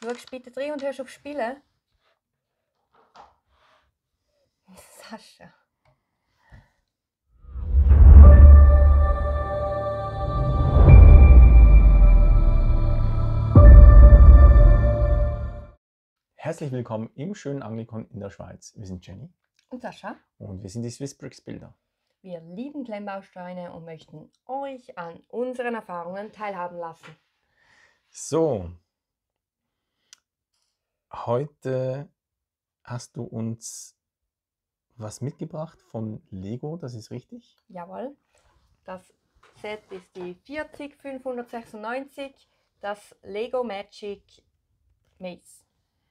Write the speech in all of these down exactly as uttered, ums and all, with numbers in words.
Schau bitte drin und hörst auf Spielen. Sascha. Herzlich willkommen im schönen Anglikon in der Schweiz. Wir sind Jenny Und Sascha. und wir sind die Swissbricks Bilder. Wir lieben Klemmbausteine und möchten euch an unseren Erfahrungen teilhaben lassen. So, heute hast du uns was mitgebracht von Lego, das ist richtig? Jawohl. Das Set ist die vierzig fünfhundertsechsundneunzig, das Lego Magic Maze.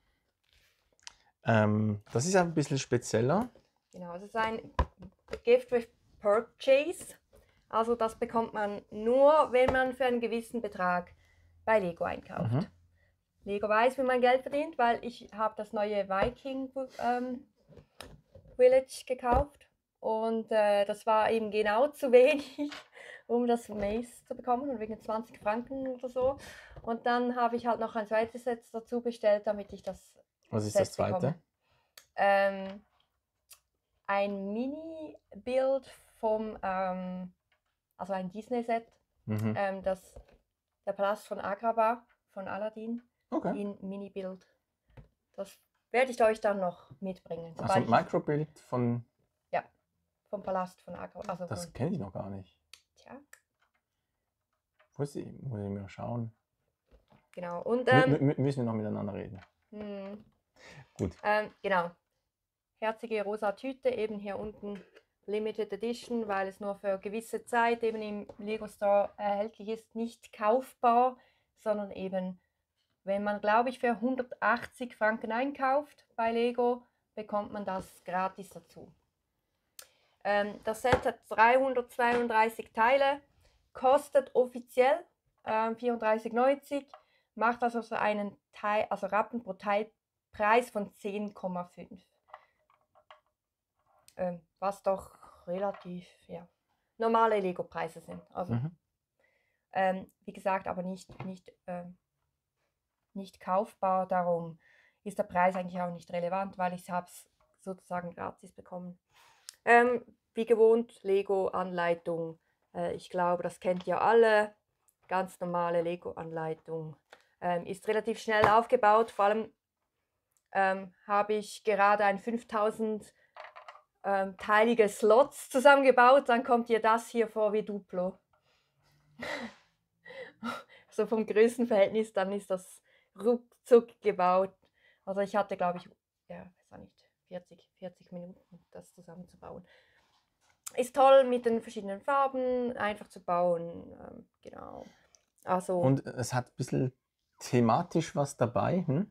Ähm, das ist ein bisschen spezieller. Genau, es ist ein Gift with Purchase. Also das bekommt man nur, wenn man für einen gewissen Betrag bei Lego einkauft. Mhm. Lego weiß, wie man Geld verdient, weil ich habe das neue Viking ähm, Village gekauft und äh, das war eben genau zu wenig, um das Maze zu bekommen, und wegen zwanzig Franken oder so. Und dann habe ich halt noch ein zweites Set dazu bestellt, damit ich das Was ist Set das zweite? bekomme. Ähm, ein Mini-Bild vom, ähm, also ein Disney-Set, Mhm. ähm, das, der Palast von Agrabah von Aladdin, Okay. in Mini-Bild. Das werde ich euch dann noch mitbringen. Also sobald ich- Microbild von, Ja, vom Palast von Agrabah. Also das von, kenne ich noch gar nicht. tja, Muss ich, muss ich mir schauen. genau. Und Mü- ähm, mü- müssen wir noch miteinander reden. hm, Gut. ähm, genau. Herzige rosa Tüte, eben hier unten Limited Edition, weil es nur für gewisse Zeit eben im Lego Store erhältlich ist, nicht kaufbar, sondern eben, wenn man, glaube ich, für hundertachtzig Franken einkauft bei Lego, bekommt man das gratis dazu. Ähm, das Set hat dreihundertzweiunddreißig Teile, kostet offiziell ähm, vierunddreißig neunzig, macht also so einen Teil, also Rappen pro Teil Preis von zehn Komma fünf. Ähm, was doch relativ ja, normale Lego-Preise sind. Also, Mhm. ähm, wie gesagt, aber nicht, nicht, ähm, nicht kaufbar. Darum ist der Preis eigentlich auch nicht relevant, weil ich es sozusagen gratis bekommen. Ähm, wie gewohnt, Lego-Anleitung. Äh, ich glaube, das kennt ihr alle. Ganz normale Lego-Anleitung. Ähm, ist relativ schnell aufgebaut. Vor allem ähm, habe ich gerade ein fünftausend ähm, teilige Slots zusammengebaut. Dann kommt ihr das hier vor wie Duplo. So vom Größenverhältnis, dann ist das ruckzuck gebaut. Also ich hatte, glaube ich, ja, weiß auch nicht, vierzig, vierzig Minuten, das zusammenzubauen. Ist toll mit den verschiedenen Farben, einfach zu bauen. Ähm, genau. Also, Und es hat ein bisschen thematisch was dabei. Hm?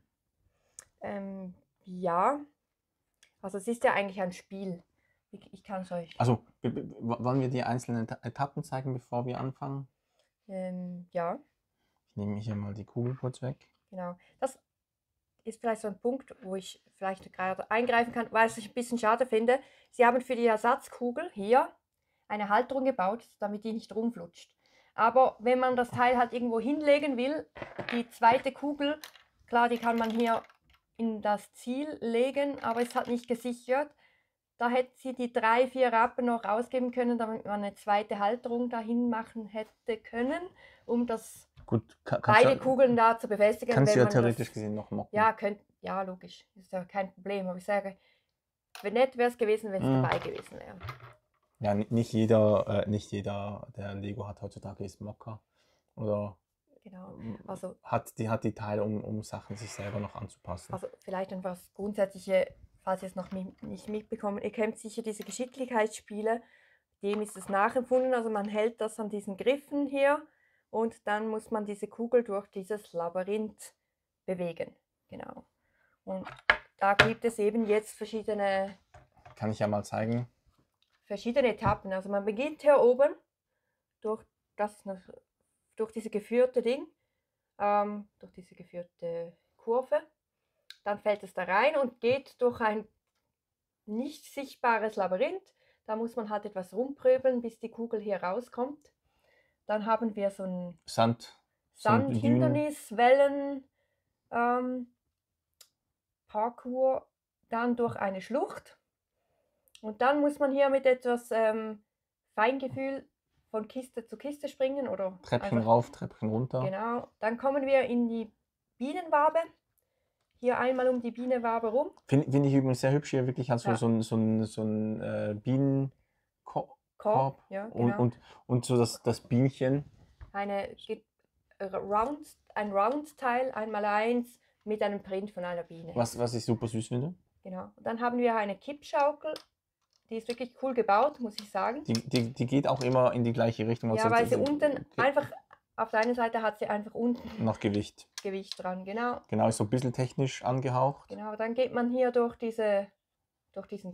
ähm, ja. Also es ist ja eigentlich ein Spiel. Ich, ich kann es euch. Also, b- b- wollen wir die einzelnen Eta- Etappen zeigen, bevor wir anfangen? Ähm, ja, Ich nehme hier mal die Kugel kurz weg. genau. Das ist vielleicht so ein Punkt, wo ich vielleicht gerade eingreifen kann, weil ich ein bisschen schade finde. Sie haben für die Ersatzkugel hier eine Halterung gebaut, damit die nicht rumflutscht. Aber wenn man das Teil halt irgendwo hinlegen will, die zweite Kugel, klar, die kann man hier in das Ziel legen, aber ist halt nicht gesichert. Da hätte sie die drei, vier Rappen noch ausgeben können, damit man eine zweite Halterung dahin machen hätte können, um das Gut, kann, beide kannst, du, Kugeln da zu befestigen. kannst wenn du ja man theoretisch das, gesehen noch mocken. Ja, könnt, ja, logisch, ist ja kein Problem. Aber ich sage, wenn nett wäre es gewesen, wenn es Mm. dabei gewesen wäre. Ja, ni- nicht jeder, äh, nicht jeder, der Lego hat heutzutage, ist Mocker. Oder Genau. ähm, Also, hat, die, hat die Teile, um, um Sachen sich selber noch anzupassen. also vielleicht einfach das Grundsätzliche, falls ihr es noch mi- nicht mitbekommen, ihr kennt sicher diese Geschicklichkeitsspiele, dem ist es nachempfunden. Also man hält das an diesen Griffen hier und dann muss man diese Kugel durch dieses Labyrinth bewegen. Genau. Und da gibt es eben jetzt verschiedene, Kann ich ja mal zeigen. verschiedene Etappen. Also man beginnt hier oben durch, das, durch diese geführte Ding, ähm, durch diese geführte Kurve. Dann fällt es da rein und geht durch ein nicht sichtbares Labyrinth. Da muss man halt etwas rumpröbeln, bis die Kugel hier rauskommt. Dann haben wir so ein Sand, Sandhindernis, Wellen, ähm, Parkour dann durch eine Schlucht. Und dann muss man hier mit etwas ähm, Feingefühl von Kiste zu Kiste springen oder Treppchen einfach, rauf, Treppchen runter. genau. Dann kommen wir in die Bienenwabe. Hier einmal um die Bienenwabe rum. Finde find ich übrigens sehr hübsch hier, wirklich also Ja. so ein, so ein, so ein äh, Bienenkorb Korb, ja, und, genau. und, und so das, das Bienchen. Eine, ge- Round, ein Roundteil, einmal eins, mit einem Print von einer Biene. Was, was ich super süß finde. Genau. Und dann haben wir eine Kippschaukel. Die ist wirklich cool gebaut, muss ich sagen. Die, die, die geht auch immer in die gleiche Richtung. Ja, also weil sie die- unten die- einfach, auf der einen Seite hat sie einfach unten noch Gewicht. Gewicht dran, genau. Genau, ist so ein bisschen technisch angehaucht. Genau, dann geht man hier durch diese, durch diesen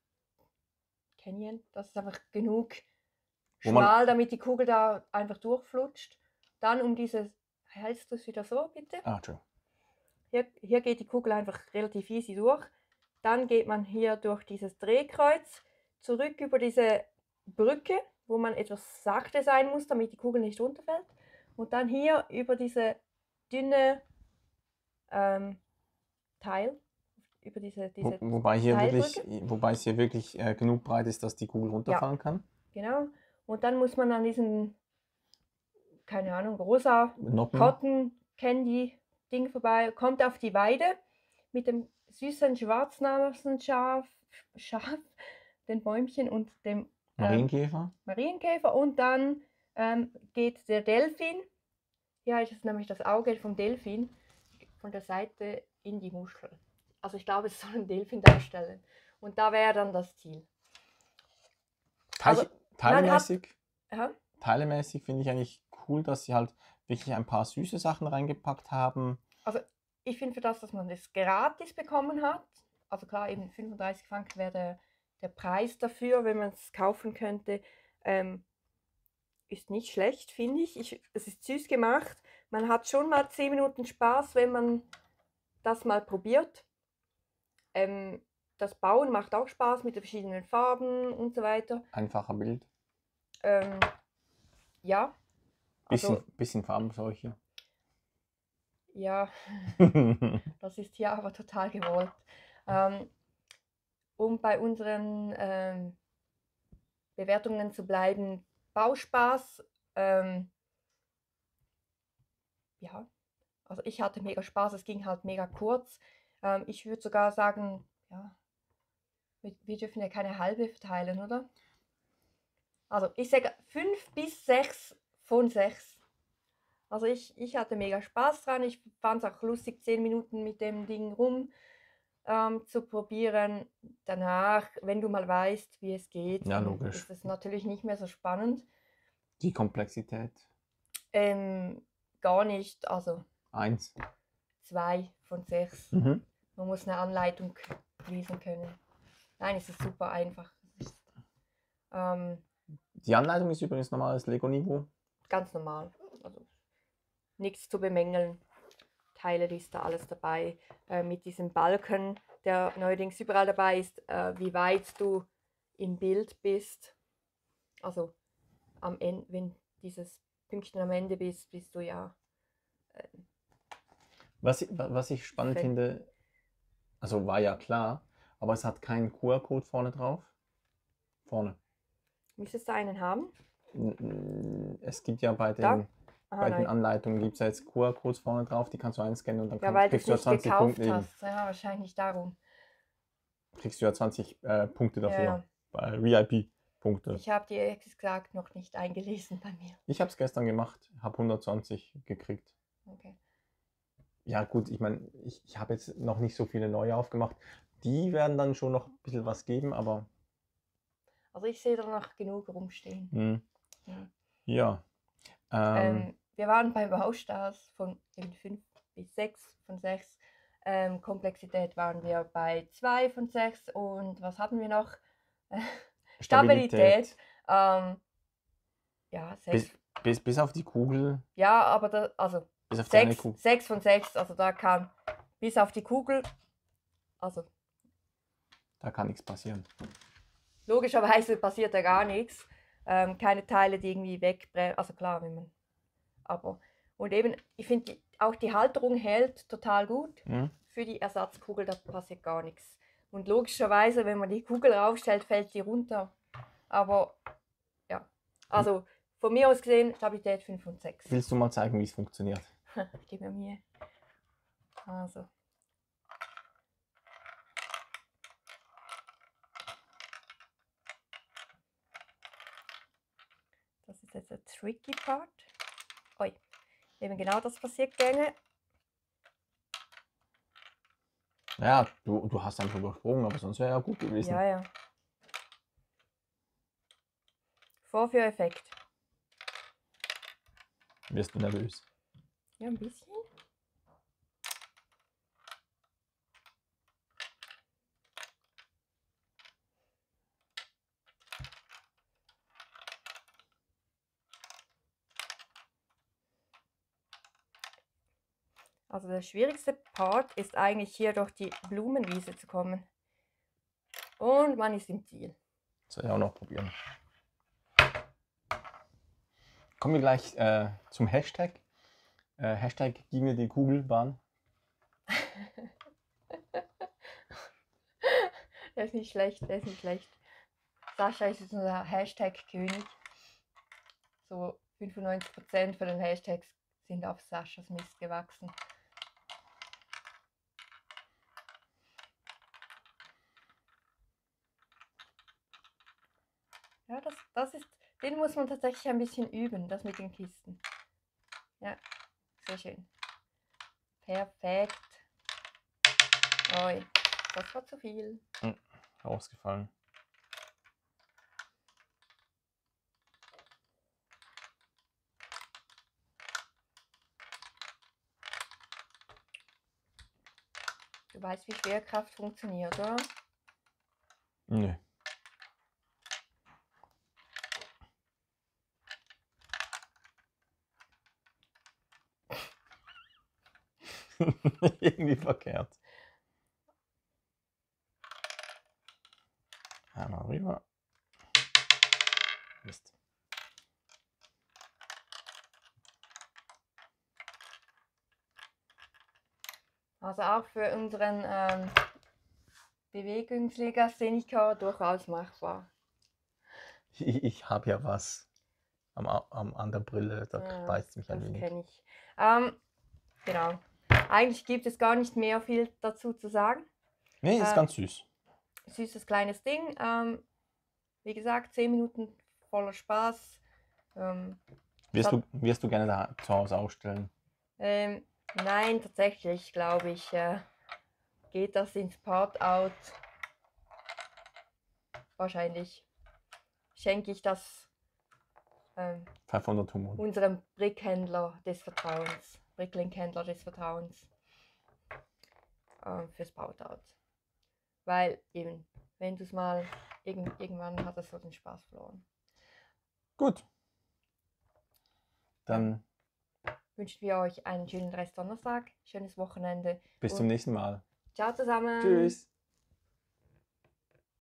Canyon. Das ist einfach genug Wo man- schmal, damit die Kugel da einfach durchflutscht. Dann um dieses, hältst du es wieder so, bitte? Ah, Entschuldigung. Hier, hier geht die Kugel einfach relativ easy durch. Dann geht man hier durch dieses Drehkreuz zurück über diese Brücke, wo man etwas sachte sein muss, damit die Kugel nicht runterfällt. Und dann hier über diese dünne ähm, Teil, über diese, diese Wo, wobei, hier wirklich, Teilbrücke. wobei es hier wirklich äh, genug breit ist, dass die Kugel runterfallen kann. Genau. Und dann muss man an diesen, keine Ahnung, rosa Noppen. Cotton Candy Ding vorbei, kommt auf die Weide mit dem süßen Schwarznasenschaf, Schaf, den Bäumchen und dem ähm, Marienkäfer. Marienkäfer. Und dann ähm, geht der Delfin, hier ist es nämlich das Auge vom Delfin, von der Seite in die Muschel. Also ich glaube, es soll ein Delfin darstellen. Und da wäre dann das Ziel. Teil, Also, teilemäßig Aha. teilemäßig finde ich eigentlich cool, dass sie halt wirklich ein paar süße Sachen reingepackt haben. Also ich finde für das, dass man das gratis bekommen hat, also klar, eben fünfunddreißig Franken wäre der, der Preis dafür, wenn man es kaufen könnte, ähm, ist nicht schlecht, finde ich. ich. Es ist süß gemacht. Man hat schon mal zehn Minuten Spaß, wenn man das mal probiert. Ähm, das Bauen macht auch Spaß mit den verschiedenen Farben und so weiter. Einfacher Bild. Ähm, ja. Bisschen, Also, bisschen Farbenseuche. ja, das ist hier aber total gewollt. Ähm, um bei unseren ähm, Bewertungen zu bleiben, Bauspaß, ähm, ja, also ich hatte mega Spaß, es ging halt mega kurz. Ähm, ich würde sogar sagen, ja, wir, wir dürfen ja keine halbe verteilen, oder? Also ich sage fünf bis sechs von sechs. Also ich, ich hatte mega Spaß dran, ich fand es auch lustig, zehn Minuten mit dem Ding rum ähm, zu probieren. Danach, wenn du mal weißt, wie es geht, Ja, dann logisch. ist es natürlich nicht mehr so spannend. Die Komplexität. Ähm, gar nicht, also Eins. zwei von sechs. Mhm. Man muss eine Anleitung lesen können. Nein, es ist super einfach. Es ist, ähm, Die Anleitung ist übrigens normales Lego-Niveau. ganz normal. Also nichts zu bemängeln. Teile ist da alles dabei. Äh, mit diesem Balken, der neuerdings überall dabei ist, äh, wie weit du im Bild bist. Also am Ende, wenn dieses Pünktchen am Ende bist, bist du ja. Äh, Was, ich- was ich spannend Fe- finde, also war ja klar, aber es hat keinen Q R-Code vorne drauf. Vorne. Müsstest du einen haben? N- n- Es gibt ja bei Da? den, Aha, bei den nein. Anleitungen gibt es ja jetzt Q R-Codes vorne drauf, die kannst du einscannen und dann Ja, kann, weil du es kriegst du ja nicht zwanzig gekauft Punkte. Eben, hast. Ja, wahrscheinlich darum. kriegst du ja zwanzig äh, Punkte dafür. Ja, Bei V I P-Punkte. ich habe die ehrlich gesagt noch nicht eingelesen bei mir. Ich habe es gestern gemacht, habe hundertzwanzig gekriegt. Okay. Ja gut, ich meine, ich, ich habe jetzt noch nicht so viele neue aufgemacht. Die werden dann schon noch ein bisschen was geben, aber Also ich sehe da noch genug rumstehen. mh, Mhm. ja. Ähm, Ähm, wir waren bei Baustars von fünf bis sechs von sechs. Ähm, Komplexität waren wir bei zwei von sechs. Und was hatten wir noch? Stabilität. Ähm, ja, sechs. bis, bis, bis auf die Kugel, Ja, aber da, also bis auf die eine sechs, Kugel. sechs von sechs. Also da kam bis auf die Kugel. Also Da kann nichts passieren. logischerweise passiert da gar nichts. Ähm, keine Teile, die irgendwie wegbrennen. Also klar, wenn man. Aber. Und eben, ich finde, auch die Halterung hält total gut. Mhm. Für die Ersatzkugel, da passiert gar nichts. Und logischerweise, wenn man die Kugel raufstellt, fällt die runter. Aber ja, also von mir aus gesehen, Stabilität fünf und sechs. Willst du mal zeigen, wie es funktioniert? Ich gebe mir Mühe. Also. Das ist jetzt der tricky Part. Oi, eben genau das passiert gerne. Ja, du, du hast einfach übersprungen, aber sonst wäre ja gut gewesen. Ja, ja. Vorführeffekt. Wirst du nervös? Ja, ein bisschen. Also der schwierigste Part ist eigentlich hier durch die Blumenwiese zu kommen. Und man ist im Ziel. Soll ich auch noch probieren. Kommen wir gleich äh, zum Hashtag. Äh, Hashtag gib mir die Kugelbahn. Der ist nicht schlecht, der ist nicht schlecht. Sascha ist jetzt unser Hashtag-König. So fünfundneunzig Prozent von den Hashtags sind auf Saschas Mist gewachsen. Ja, das, das ist, den muss man tatsächlich ein bisschen üben, das mit den Kisten. Ja, sehr schön. Perfekt. Oi, das war zu viel. Hm, rausgefallen. Du weißt, wie Schwerkraft funktioniert, oder? Nö. Irgendwie verkehrt. Einmal rüber. Mist. Also auch für unseren ähm, Bewegungslegastheniker durchaus machbar. Ich, ich habe ja was am, am, an der Brille, da Ja, beißt mich ein das wenig. kenne ich. Ähm, genau. Eigentlich gibt es gar nicht mehr viel dazu zu sagen. Nee, ist Äh, ganz süß. Süßes kleines Ding. Ähm, wie gesagt, zehn Minuten voller Spaß. Ähm, Wirst hat, du, wirst du gerne da zu Hause ausstellen? ähm, nein, tatsächlich glaube ich, äh, geht das ins Part-Out. Wahrscheinlich schenke ich das ähm, fünfhundert Humor. unserem Brickhändler des Vertrauens, Bricklink-Händler des Vertrauens äh, fürs Part-Out. Weil eben, wenn du es mal, irgend, irgendwann hat es so den Spaß verloren. Gut. Dann ja. Wünschen wir euch einen schönen Rest Donnerstag, schönes Wochenende. bis zum nächsten Mal. Ciao zusammen. Tschüss.